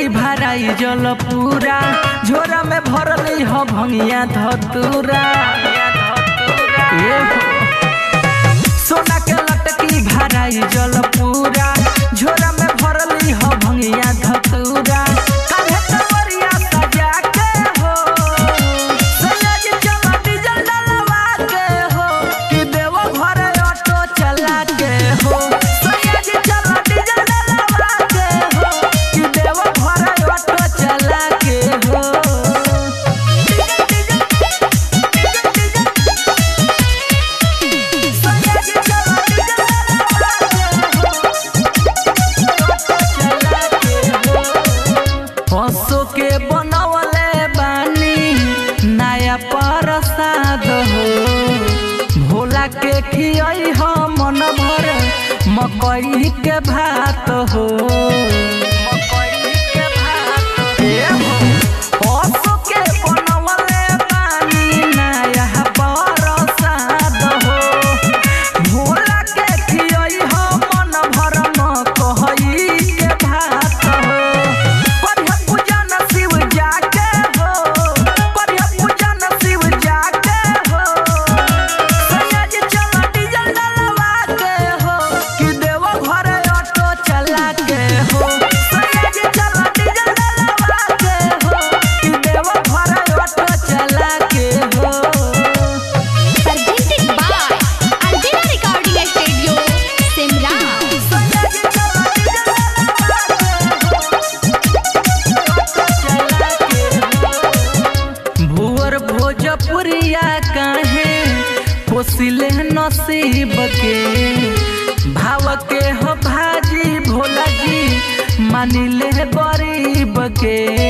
लटकी भराई जल पूरा झोरा में भरली हो भंगिया धतूरा सोना के लटकी भराई जल पूरा झोरा में भरली हो भंगिया धतूरा काहे तवरिया सजा के हो सोना जी चला डीजल डलवा के हो कि देवो घर ऑटो चला के हो सोना जी चला डीजल डलवा के हो कि देवो घर ऑटो चला के हो हंसो के बनवले बानी नया प्रसाद हो भोला के खियाई हो मन भर मकई के भात हो हंसो के बनवले बानी नया प्रसाद हो भोला के खियाई हो मन भर मकई के भात हो भोजपुरिया काहे पोसिले नसीब के भाव के हो भाजी भोला जी मानिले गरीब के।